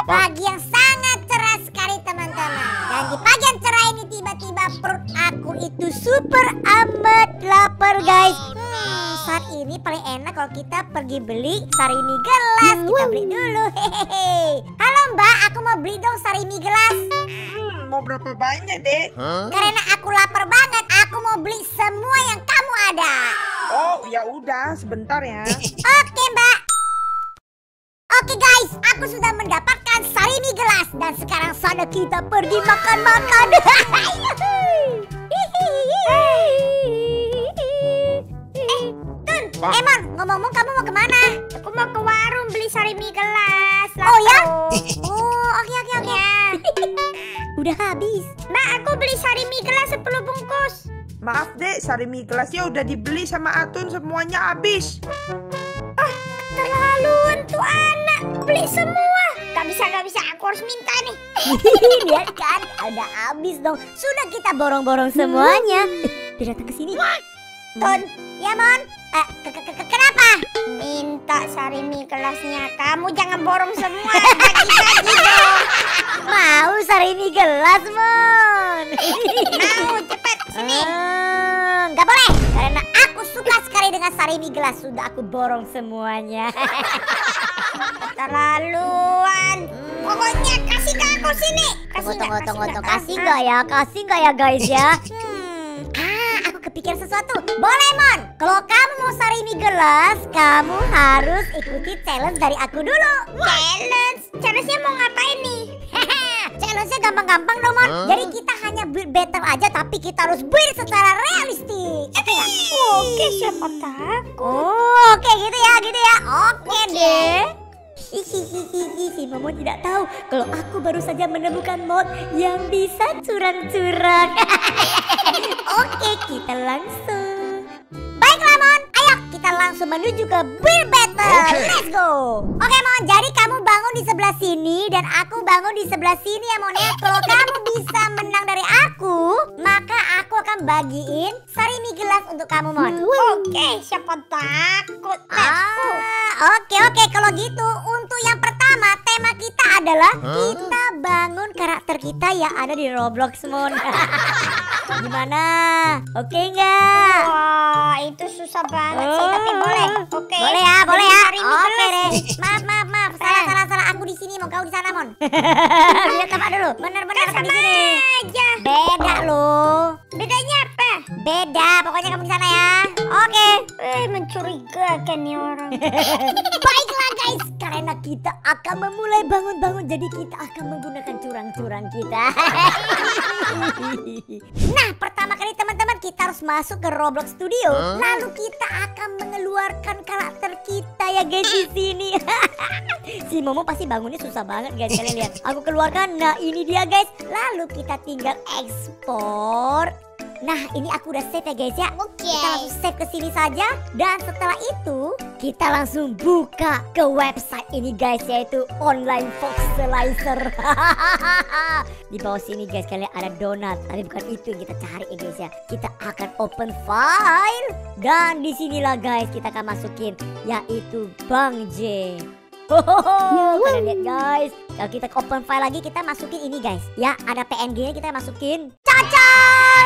Pagi yang sangat cerah sekali teman-teman. Dan di pagi yang cerah ini tiba-tiba perut aku itu super amat lapar guys. Saat ini paling enak kalau kita pergi beli sarimi gelas. Kita beli dulu. Hehehe. Halo Mbak, aku mau beli dong sarimi gelas. Mau berapa banyak, Dek? Karena aku lapar banget, aku mau beli semua yang kamu ada. Oh, ya udah, sebentar ya. Oke Mbak. Oke guys, aku sudah mendapatkan sarimi gelas dan sekarang saatnya kita pergi makan-makan. Emon, ngomong-ngomong kamu mau kemana? Aku mau ke warung beli sarimi gelas. Oh ya? Oh, oke. Udah habis. Mbak, aku beli sarimi gelas 10 bungkus. Maaf, Dek, sarimi gelasnya udah dibeli sama Atun, semuanya habis. Terlaluan tuh anak, beli semua. Gak bisa, aku harus minta nih. Lihat kan, udah habis dong. Sudah kita borong-borong semuanya. Dia datang ke sini. Tun, ya Mon. Kenapa? Minta sarimi gelasnya. Kamu jangan borong semua, bagi-bagi dong. Mau sarimi gelas, Mon? Mau, cepet, sini. Nggak boleh, karena aku suka sekali dengan sarimi gelas. Sudah aku borong semuanya. Terlaluan. Pokoknya kasih ke aku sini. Tunggu. Kasih nggak ya guys ya? Aku kepikiran sesuatu. Boleh Mon. Kalau kamu mau sarimi gelas, kamu harus ikuti challenge dari aku dulu. Challenge? Challenge-nya mau ngapain nih? Challenge-nya gampang-gampang dong Mon. Jadi kita hanya build battle aja, tapi kita harus build secara realistik. Oke, siapa takut? Oke gitu ya. Oke deh. Si Momo tidak tahu kalau aku baru saja menemukan mod yang bisa curang-curang. Oke, kita langsung. Baiklah Mon, ayo kita langsung menuju ke build battle. Let's go. Oke Mon, jadi kamu bangun di sebelah sini dan aku bangun di sebelah sini ya Mon ya. Kalau kamu bisa menang dari aku, maka aku akan bagiin sarimi gelas untuk kamu Mon. Oke, siapa takut? Oke, kalau gitu untuk yang pertama tema kita adalah kita bangun karakter kita yang ada di Roblox Mon. Gimana? Oke nggak? Wah, itu susah banget sih, tapi boleh. Oke. Boleh ya. Oke deh. deh. Maaf. Salah. Aku di sini, mau kau di sana Mon. Lihat tempat dulu. Bener-bener aku di sini. Aja. Beda loh. Bedanya apa? Beda, pokoknya kamu di sana ya. Oke. Mencurigakan nih orang. Baiklah guys, karena kita akan memulai bangun-bangun, jadi kita akan menggunakan curang-curang kita. Nah, pertama kali teman-teman kita harus masuk ke Roblox Studio. Lalu kita akan mengeluarkan karakter kita ya guys di sini. Si Momo pasti bangunnya susah banget guys, kalian lihat. Aku keluarkan, nah ini dia guys. Lalu kita tinggal ekspor. Nah ini aku udah save ya guys ya. Kita langsung save ke sini saja. Dan setelah itu kita langsung buka ke website ini guys, yaitu Online Voxelizer. Di bawah sini guys kalian ada donat. Tapi bukan itu yang kita cari ya guys ya. Kita akan open file. Dan disinilah guys kita akan masukin yaitu Bang J. Kalian lihat guys, kalau kita open file lagi kita masukin ini guys. Ya ada PNG nya kita masukin. Cacang,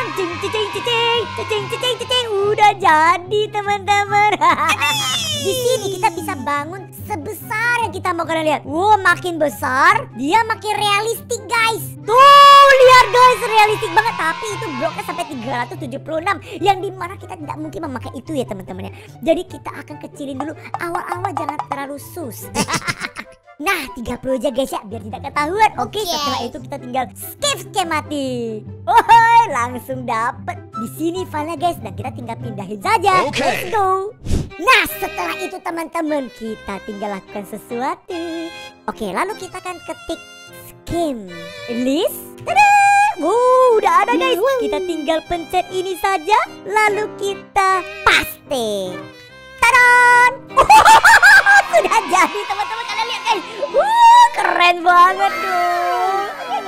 cing. Udah jadi teman-teman. Di sini kita bisa bangun sebesar yang kita mau, kalian lihat. Wow, makin besar dia makin realistik guys. Tuh lihat guys, realistik banget. Tapi itu bloknya sampai 376, yang dimana kita tidak mungkin memakai itu ya teman-teman ya. Jadi kita akan kecilin dulu. Awal-awal jangan terlalu sus. Nah 30 aja guys ya, biar tidak ketahuan. Oke, setelah itu kita tinggal skip skematik. Woi, langsung dapet di sini filenya guys, dan kita tinggal pindahin saja. Let's go. Nah setelah itu teman-teman kita tinggal lakukan sesuatu. Oke, lalu kita akan ketik skin list. Tada! Udah ada guys. Kita tinggal pencet ini saja, lalu kita paste. Tadaan! Sudah jadi teman-teman, kalian lihat guys. Keren banget dong.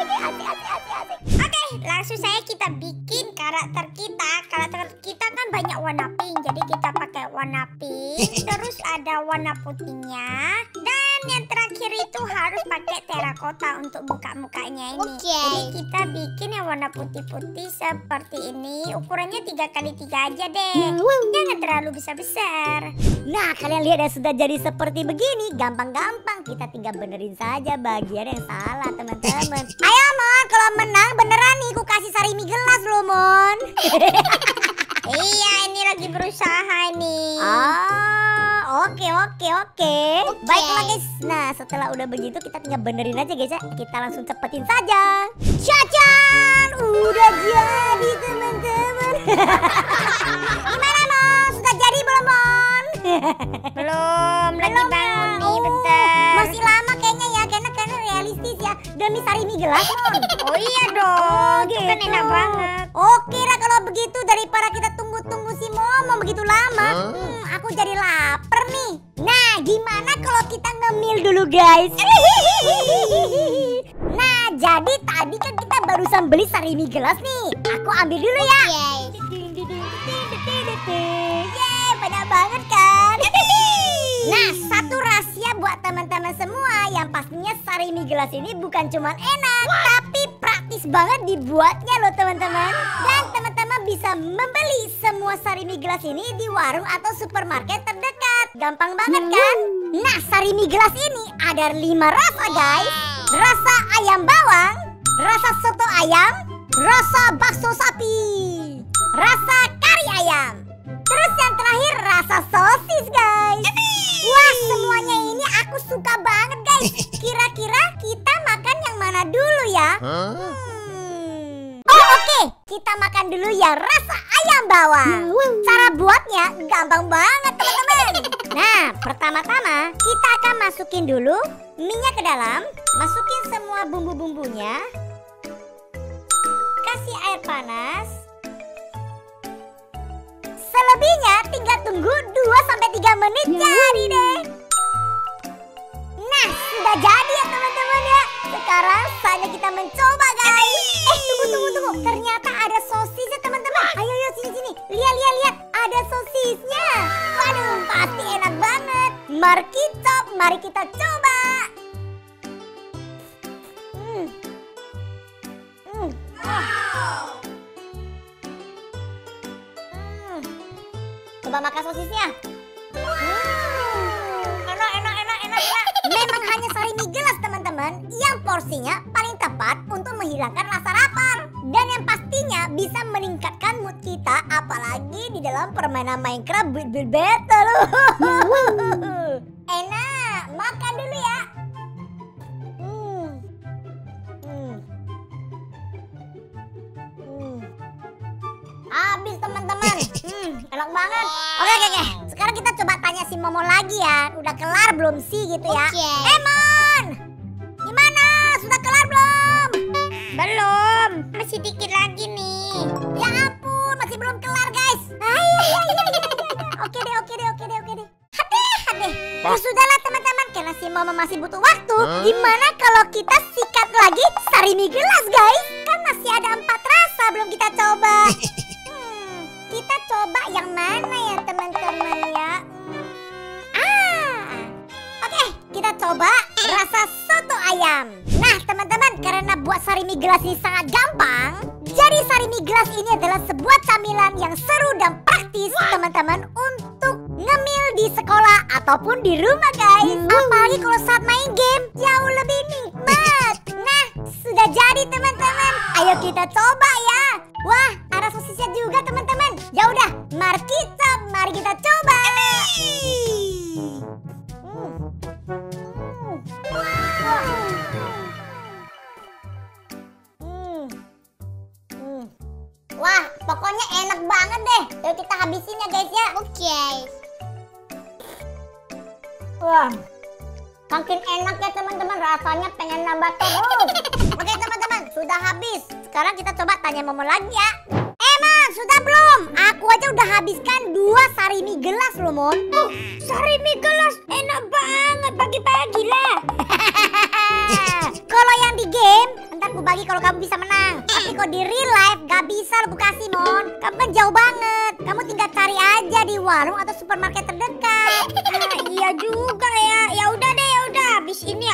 Oke, langsung saya kita bikin karakter kita. Karakter kita kan banyak warna pink, jadi kita pakai warna pink. Terus ada warna putihnya dan yang terakhir itu harus pakai terakota untuk buka mukanya ini. Jadi kita bikin yang warna putih-putih seperti ini. Ukurannya 3x3 aja deh. Jangan terlalu besar-besar. Nah, kalian lihat ya, sudah jadi seperti begini. Gampang-gampang, kita tinggal benerin saja bagian yang salah, teman-teman. Ayo Mon, kalau menang beneran nih ku kasih Sarimi gelas loh Mon. Iya, ini lagi berusaha nih. Oke. Baiklah guys. Nah, setelah udah begitu kita tinggal benerin aja guys ya. Kita langsung cepetin saja. Cacan, udah jadi teman-teman. Gimana Mon? Sudah jadi belum Mon? Belum, lagi bangun nih, bentar. Masih lama kayaknya ya, karena realistis ya. Demi Sarimi gelas Mon. Oh iya dong, itu kan enak banget. Oke lah kalau begitu, daripada kita tunggu-tunggu si Momo begitu lama. Aku jadi lapar nih. Nah, gimana kalau kita ngemil dulu guys? Nah, jadi tadi kan kita barusan beli Sarimi gelas nih. Aku ambil dulu ya. Yeay, banyak banget kan? Nah, satu rahasia buat teman-teman semua, yang pastinya Sarimi gelas ini bukan cuma enak, tapi praktis banget dibuatnya loh teman-teman. Dan teman-teman bisa membeli semua Sarimi gelas ini di warung atau supermarket terdekat. Gampang banget kan? Nah, Sarimi gelas ini ada 5 rasa guys. Rasa ayam bawang, rasa soto ayam, rasa bakso sapi, rasa kari ayam. Terus yang terakhir rasa sosis guys. Wah, semuanya ini aku suka banget guys. Kira-kira kita makan yang mana dulu ya? Oke, kita makan dulu yang rasa ayam bawang. Cara buatnya gampang banget teman-teman. Nah, pertama-tama kita akan masukin dulu minyak ke dalam. Masukin semua bumbu-bumbunya. Kasih air panas. Selebihnya tinggal tunggu 2-3 menit jadi deh. Nah, sudah jadi ya teman-teman ya. Sekarang saatnya kita mencoba guys. Tunggu. Ternyata ada sosisnya teman-teman. Ayo sini. Lihat. Ada sosisnya. Waduh, pasti enak banget. Mari kita coba. Coba makan sosisnya. Enak ya. Memang hanya Sarimi gelas teman-teman yang porsinya paling tepat untuk menghilangkan rasa lapar. Dan yang pastinya bisa meningkatkan mood kita, apalagi di dalam permainan Minecraft Build Battle. Enak, makan dulu ya. Habis teman-teman. Enak banget. Oke. Sekarang kita coba tanya si Momo lagi ya. Udah kelar belum sih gitu ya? Mon, gimana? Sudah kelar belum? Belum, masih dikit lagi nih. Ya ampun, masih belum kelar guys. Iya. Oke deh. Hadeh. Ya sudahlah teman-teman, karena si Momo masih butuh waktu. Gimana kalau kita sikat lagi Sarimi gelas guys? Kan masih ada 4 rasa belum kita coba. Kita coba yang mana ya teman-teman ya? Oke, kita coba rasa soto ayam. Nah teman-teman, karena buat Sarimi gelas ini sangat gampang, jadi Sarimi gelas ini adalah sebuah camilan yang seru dan praktis teman-teman untuk ngemil di sekolah ataupun di rumah guys. Apalagi kalau saat main game jauh lebih nikmat. Nah, sudah jadi teman-teman. Ayo kita coba ya. Wah, ada sosisnya juga teman-teman. Ya udah, mari kita coba. Wah, pokoknya enak banget deh. Yuk kita habisin ya guys ya. Oke. Wah, makin enak ya teman-teman. Rasanya pengen nambah terus. Oke teman-teman, sudah habis. Sekarang kita coba tanya Momo lagi ya. Mon, sudah belum? Aku aja udah habiskan 2 Sarimi gelas loh Mon. Sarimi gelas enak banget pagi-pagi lah. Kalau yang di game, ntar aku bagi kalau kamu bisa menang. Tapi kalau di real life gak bisa aku kasih Mon. Kamu kan jauh banget. Kamu tinggal cari aja di warung atau supermarket terdekat. Iya juga ya. Ya udah deh,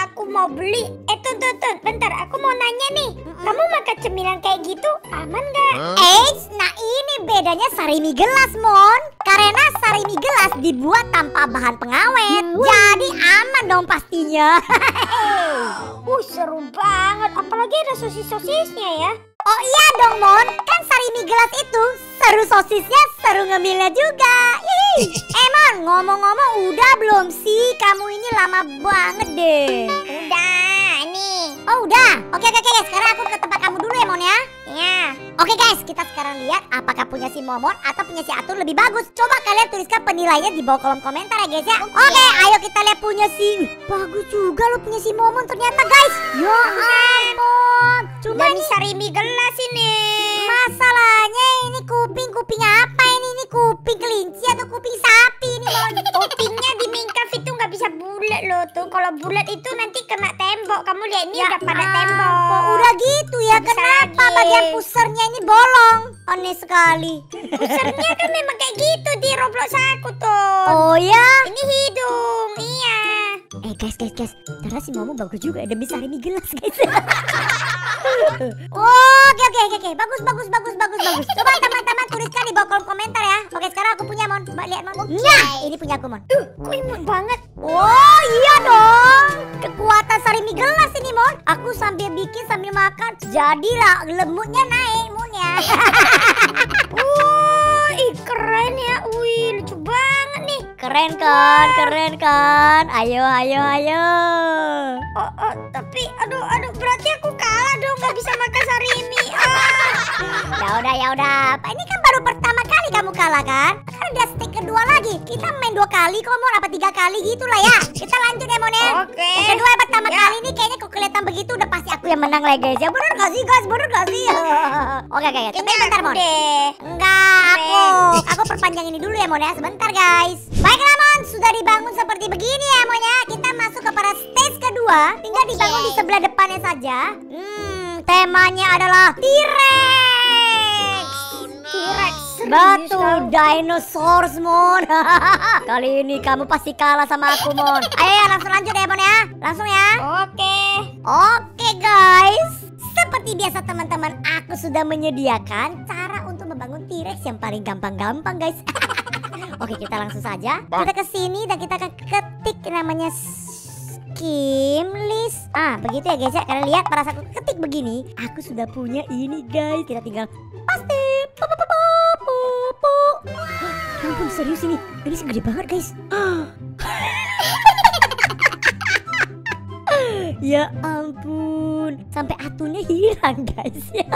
aku mau beli. Tun, bentar, aku mau nanya nih. Kamu makan cemilan kayak gitu aman gak? Nah ini bedanya sarimi gelas, Mon. Karena sarimi gelas dibuat tanpa bahan pengawet. Jadi aman dong pastinya. Seru banget. Apalagi ada sosis-sosisnya ya. Oh iya dong, Mon. Kan sarimi gelas itu seru sosisnya, seru ngemilnya juga. Mon, ngomong-ngomong udah belum sih? Kamu ini lama banget deh. Udah, nih. Oh udah. Oke, sekarang aku ke tempat kamu dulu ya, Mon ya. Ya. Oke guys, kita sekarang lihat apakah punya si Momon atau punya si Atun lebih bagus. Coba kalian tuliskan penilaiannya di bawah kolom komentar ya guys ya. Oke, ayo kita lihat punya si bagus juga lo punya si Momon ternyata guys. Ya ampun. Cuma ini sarimi gelas ini. Masalahnya ini kuping apa ini? Ini kuping kelinci atau kuping sapi ini, Mon? Kupingnya di Minecraft itu nggak bisa bulat loh tuh. Kalau bulat itu nanti kena tembok. Kamu lihat ini udah pada tembok. Udah gitu ya. Kenapa bagian pusernya ini bolong? Aneh sekali. Pusernya kan memang kayak gitu di Roblox aku tuh. Oh ya? Ini hidung. Iya. Guys. Ternyata si Momo bagus juga. Ada bisa sarimi gelas guys. Oke. Bagus. Coba teman-teman tuliskan di bawah kolom komentar ya. Oke, sekarang aku punya, Mon. Coba lihat, Mon. Nah, ini punya aku, Mon. Kok imut banget. Oh iya dong. Kekuatan sarimi gelas ini, Mon. Aku sambil bikin sambil makan. Jadilah lemutnya naik, Mon ya. Keren ya. Lucu banget nih. Keren kan? Ayo. Tapi aduh berarti aku kalah dong, nggak bisa makan sarimi. Ya udah. Ini kan baru pertama kali kamu kalah kan? Kan udah stage kedua lagi. Kita main 2 kali kok, Mon, apa 3 kali gitu lah ya. Kita lanjut ya, Mon ya. Oke. Yang kedua pertama kali ini kayaknya kok kelihatan begitu udah pasti aku yang menang lagi guys. Ya bener gak sih guys? Oke. Tapi bentar, Mon. Enggak, aku perpanjang ini dulu ya, Mon ya. Sebentar guys. Baiklah, Mon, sudah dibangun seperti begini ya, Mon ya. Kita masuk kepada stage kedua. Tinggal dibangun di sebelah depannya saja. Temanya adalah T-Rex. T-Rex. Betul, dinosaurus, Mon. Kali ini kamu pasti kalah sama aku, Mon. Ayo langsung lanjut ya, Mon ya. Langsung ya. Oke guys. Seperti biasa teman-teman, aku sudah menyediakan cara untuk membangun T-Rex yang paling gampang guys. Oke, kita langsung saja. Kita ke sini dan kita akan ketik namanya skim list. Begitu ya guys ya. Kalian lihat pada saat aku ketik begini, aku sudah punya ini guys. Kita tinggal pasti. Ya ampun, serius ini segede banget guys. Ya ampun, sampai atunya hilang guys ya.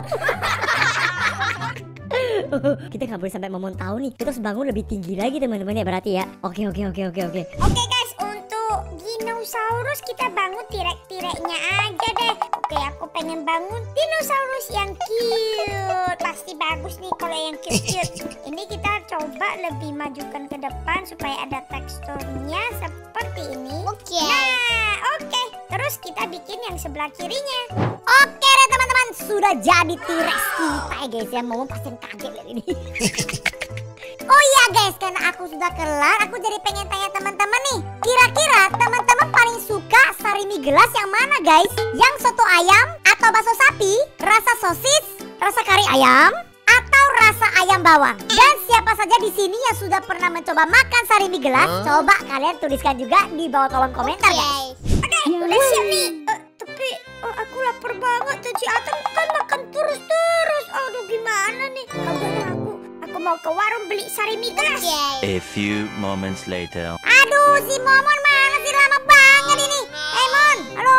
Kita nggak boleh sampai Momon tahu nih. Kita harus bangun lebih tinggi lagi teman-teman ya berarti ya. Oke. Oke guys, untuk dinosaurus kita bangun T-Rex-nya aja deh. Oke, aku pengen bangun dinosaurus yang cute. Pasti bagus nih kalau yang cute. Ini kita coba lebih majukan ke depan supaya ada teksturnya seperti ini. Oke. Terus kita bikin yang sebelah kirinya. Oke deh teman-teman, sudah jadi T-Rex kita ya guys ya. Momon pasti kaget lihat ini. Oh iya guys, karena aku sudah kelar, aku jadi pengen tanya teman-teman nih. Kira-kira teman-teman paling suka sarimi gelas yang mana guys? Yang soto ayam atau bakso sapi, rasa sosis, rasa kari ayam, atau rasa ayam bawang? Dan siapa saja di sini yang sudah pernah mencoba makan sarimi gelas? Coba kalian tuliskan juga di bawah kolom komentar guys. Oke, udah siap nih. Tapi aku lapar banget tuh. Si Atun kan makan terus. Aduh, gimana nih? Aku mau ke warung beli sarimi gelas. A few moments later. Aduh, si Momon mana sih, lama banget ini. Mon. Halo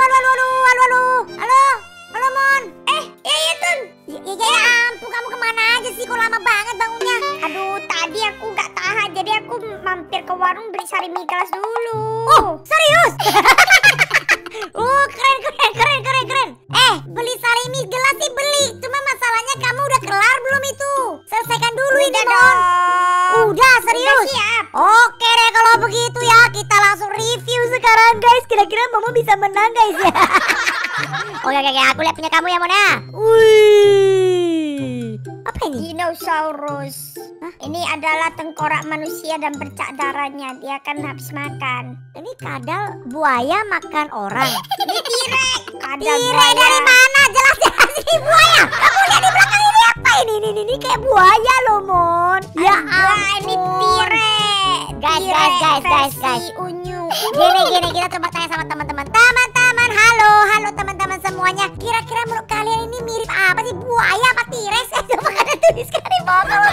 Mon. Ya Tun. Ya ampun, kamu kemana aja sih? Kok lama banget bangunnya? Aduh, tadi aku nggak tahan, jadi aku mampir ke warung beli sarimi gelas dulu. Oh, serius? Oh, keren. Beli sarimi gelas sih beli. Cuma masalahnya kamu udah kelar belum itu? Selesaikan dulu ini, Mon. Udah, serius? Udah siap. Oke deh kalau begitu ya. Kita langsung review sekarang guys. Kira-kira Momo bisa menang guys ya. Oke, aku lihat punya kamu ya, Mon ya. Wih. Apa ini? Dinosaurus. Ini adalah tengkorak manusia dan bercak darahnya. Dia akan habis makan. Ini kadal buaya makan orang. Ini T-Rex. Kadal T-Rex buaya. dari mana? Jelas-jelas ini buaya. Kamu lihat di belakang ini apa ini? Ini kayak buaya loh, Mon. Ya Ini ampun. T-Rex. Guys. Versi unyu. Gini, kita coba tanya sama teman-teman. Teman-teman, halo teman-teman semuanya. Kira-kira menurut kalian ini mirip apa sih? Buaya apa T-Rex? Coba kalian tuliskan di bawah.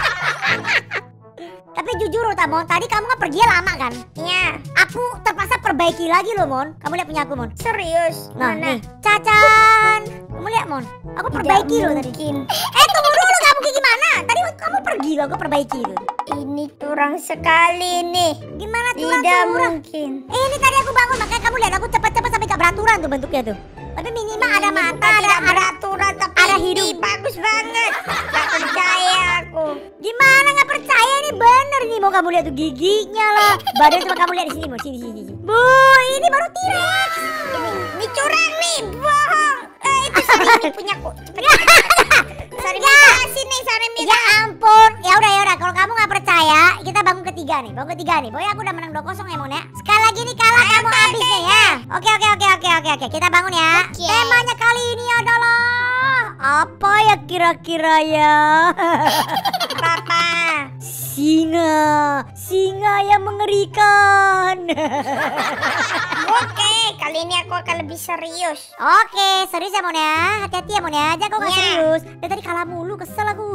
Tapi jujur loh, Mon, tadi kamu kan pergi lama kan? Ya. Aku terpaksa perbaiki lagi loh, Mon. Kamu lihat punya aku, Mon. Serius? Nah, Mana? nih, cacan. Kamu lihat, Mon. Aku perbaiki loh tadi. Tunggu dulu, kamu kayak gimana? Tadi waktu kamu pergi loh, aku perbaiki tuh. Ini curang sekali nih. Gimana Tidak curang? mungkin. Ini tadi aku bangun, makanya kamu lihat aku cepet-cepet sampai gak beraturan tuh bentuknya tuh. Tapi minimal ada Ini mata, bukan tidak ada beraturan, tapi ada ini hidung. bagus banget. Gak percaya aku. Gimana nggak percaya ini bener nih, mau kamu lihat tuh giginya lah. Badan coba kamu lihat di sini, Mon. Sini. Bu, ini baru T-Rex. Ini curang nih, bohong. Itu Sarimi punyaku. Cepet. Sarimi sini, Sarimi. Ya ampun. Ya udah. Kalau kamu nggak percaya, kita bangun ketiga nih. Pokoknya aku udah menang 2-0 ya, Mon ya. Sekali lagi nih kalah kamu habis nih ya. Oke. Kita bangun ya. Oke. Temanya kali ini adalah apa ya kira-kira ya? Papa. Singa yang mengerikan. Oke, kali ini aku akan lebih serius. Oke, serius ya, Mon ya. Hati-hati ya, Mon ya. Jangan kau nggak Iya. serius. Dari tadi kalah mulu, kesel aku.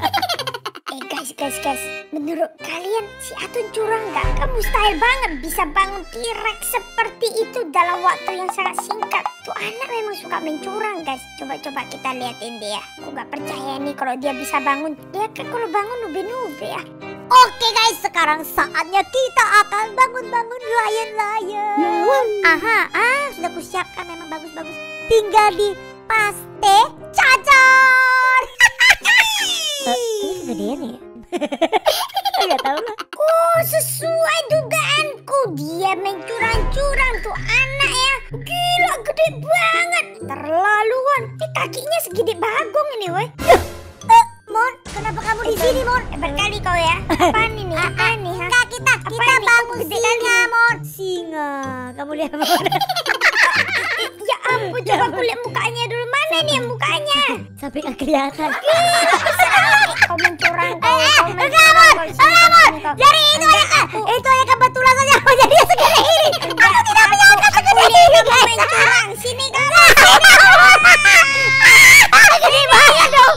Guys. Menurut kalian si Atun curang nggak? Kan mustahil banget bisa bangun T-Rex seperti itu dalam waktu yang sangat singkat. Tuh anak memang suka mencurang, guys. Coba kita liatin dia. Aku nggak percaya nih kalau dia bisa bangun. Dia kan kalau bangun nube ya. Oke guys, sekarang saatnya kita akan bangun lion. Sudah kusiapkan, memang bagus. Tinggal di paste cacar. Ini kegedean ya? Gak tau lah. Oh, sesuai dugaanku. Dia mencurang-curang tuh anak ya. Gila, gede banget. Terlaluan. Kakinya segede bagong ini, weh. Mon, kenapa kamu di sini, Mon? Berkali kau ya. Apaan ini? Apaan nih, ha? Kak, kita ini? bangun Gede singa, kali. Mon. Singa, kamu lihat, Mon. Ya ampun, coba aku lihat mukanya dulu. Mana nih yang mukanya? Sampai gak kelihatan. Kau mencurang, kau Mon. Jadi itu aja kebetulan saja aku jadi segede ini. Aku tidak menyangka segede ini, guys. mencurang. Sini kamu. Gede banget dong.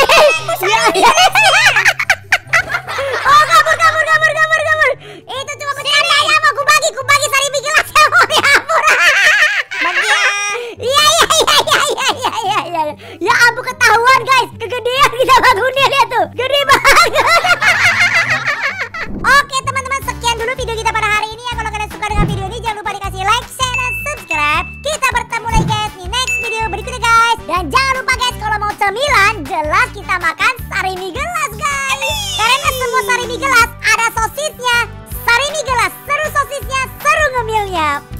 Oh, kabur. Itu cuma bercanda ya, mau kubagi Sarimi gelasnya, Mon. Ya ampun. Iya. Ya ampun, ketahuan guys. Kegedean kita bangunnya, lihat tuh. Gede banget. Oke teman-teman, sekian dulu video kita pada hari ini ya. Kalau kalian suka dengan video ini, jangan lupa dikasih like, share, dan subscribe. Kita bertemu lagi guys di next video berikutnya guys. Dan jangan lupa guys, kalau mau cemilan, jelas kita makan Sarimi gelas guys. Karena semua Sarimi gelas ada sosisnya. Sarimi gelas, seru sosisnya, seru ngemilnya.